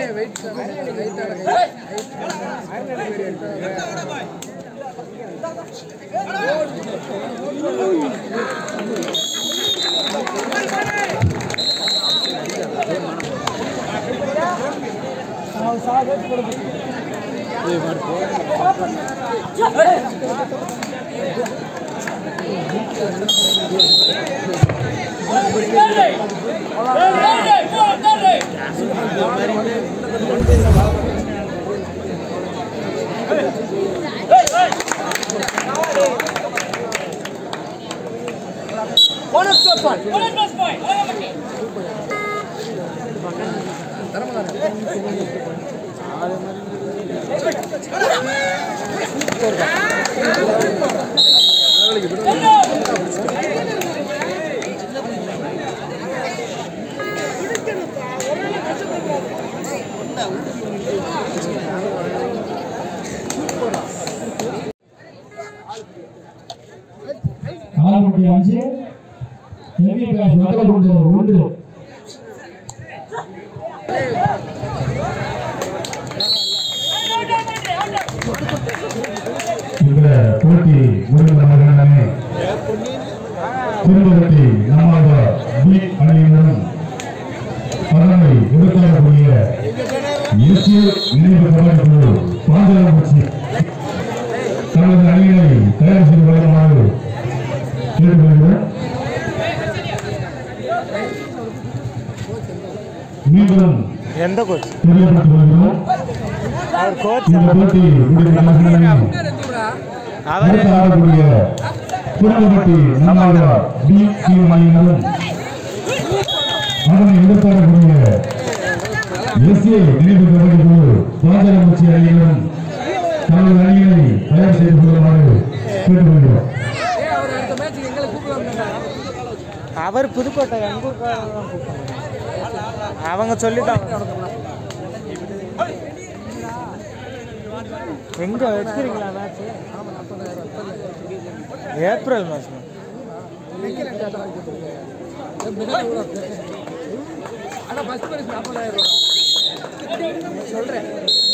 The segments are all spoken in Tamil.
அவர் புதுக்கோட்டை அவங்க சொல்லிட்டாங்க எங்க வச்சிருக்கீங்களா மேட்ச் ஏப்ரல் மாசம் சொல்றேன்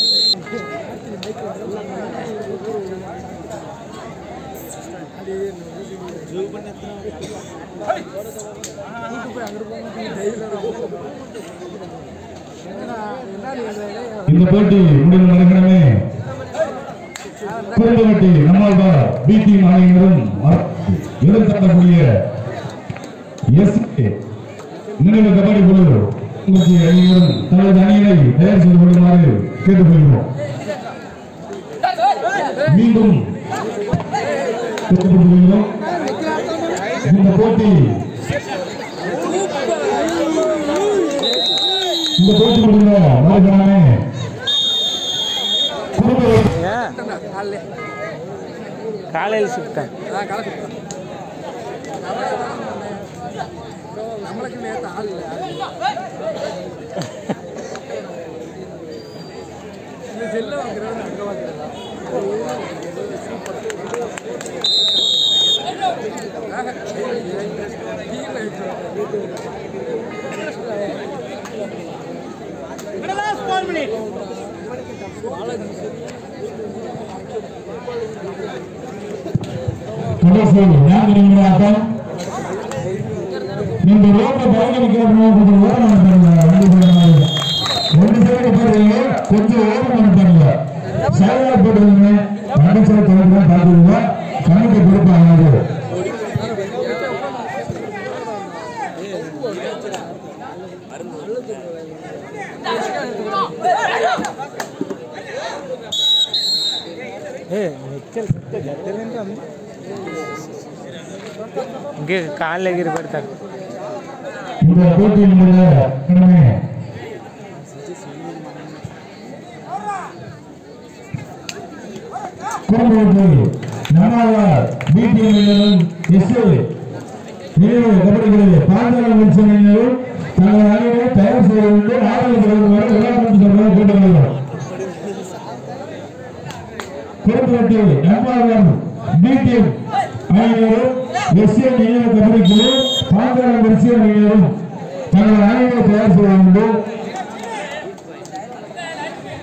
இந்த போட்டி முடிவு நடக்கணுமே குறும்பட்டி நம்மால்தான் பி டீம் அணியினரும் எதிர்கொள்ளக்கூடிய நினைவு கபடி குழு அணியினரும் தனது அணியினை தயார் செய்து கொள்ளுமாறு கேட்டுக்கொள்கிறோம். மீண்டும் இந்த போட்டி முடிந்த மறுகணமே காலையில் சுத்தம் நம்மளுக்கு நேற்று ஆள் இல்லை செல்ல வாங்குறது அங்கே வாங்குறதா நீங்க ரோட்ல பயணிக்கிறோம் கொஞ்சம் ஓரம் ஒன்று சைடு போடுறீங்க கொஞ்சம் ஓரம் பண்ணுங்க சைடா போடுறீங்க மனசுல தொழில் பாத்துருங்க கணக்கு கொடுப்பாங்க இங்கே காலில் எகிரி படுத்தாங்க. இந்த போட்டியில் தயார் செய்ய வேண்டும்.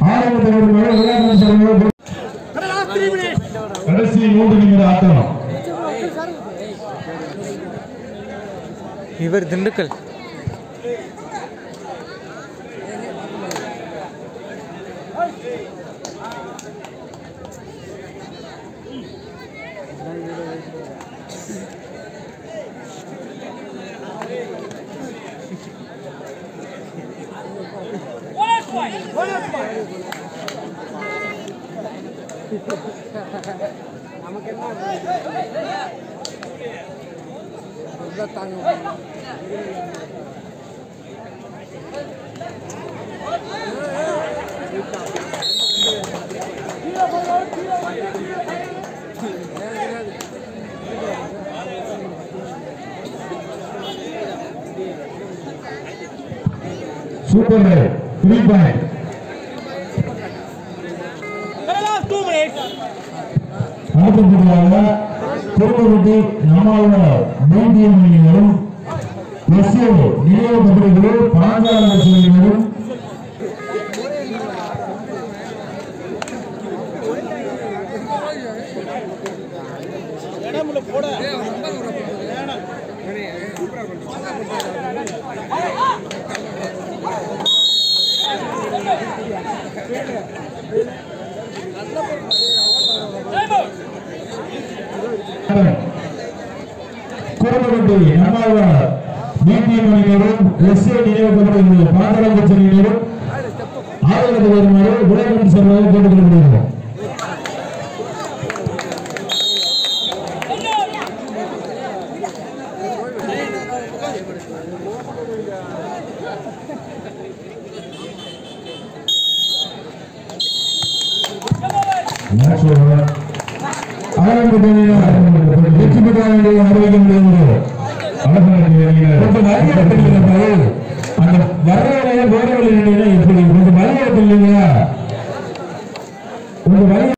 கடைசி 3 நிமிட ஆட்டம். இவர் திண்டுக்கல். நமக்கு என்ன தாங்க சூப்பர் 3 பாயிண்ட். அடுத்தபடியாக திருப்பதி நம்மாழ்வார் மீடியம் அணியினரும் எஸ்ஏ நினைவு கபடிகளும் பாஞ்சால அணியினரும் குரவட்டி நம்மாழ்வார் மீடியம் அணியினரும் எஸ்ஏ நினைவு கபடிகளும் பாஞ்சால அணியினரும் ஆதரவு வருமாறு விளையாட்டு சார்பாக கேட்டுக்கொள்கிறோம். வெற்றி பெற்ற அந்த வரவேலைய வேறு எப்படி கொஞ்சம் வழியாக இல்லைங்களா?